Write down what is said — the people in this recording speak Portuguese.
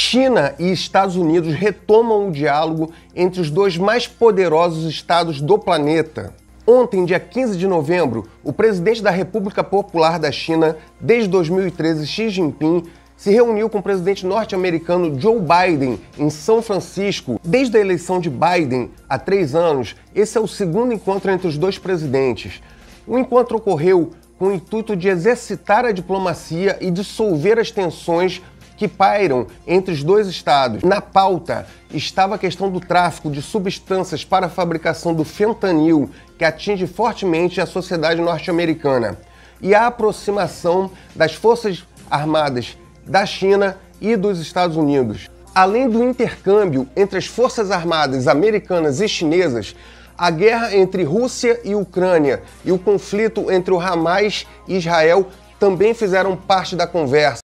China e Estados Unidos retomam o diálogo entre os dois mais poderosos estados do planeta. Ontem, dia 15 de novembro, o presidente da República Popular da China, desde 2013, Xi Jinping, se reuniu com o presidente norte-americano Joe Biden em São Francisco. Desde a eleição de Biden, há 3 anos, esse é o segundo encontro entre os dois presidentes. O encontro ocorreu com o intuito de exercitar a diplomacia e dissolver as tensões que pairam entre os dois estados. Na pauta estava a questão do tráfico de substâncias para a fabricação do fentanil, que atinge fortemente a sociedade norte-americana, e a aproximação das Forças Armadas da China e dos Estados Unidos. Além do intercâmbio entre as Forças Armadas americanas e chinesas, a guerra entre Rússia e Ucrânia e o conflito entre o Hamas e Israel também fizeram parte da conversa.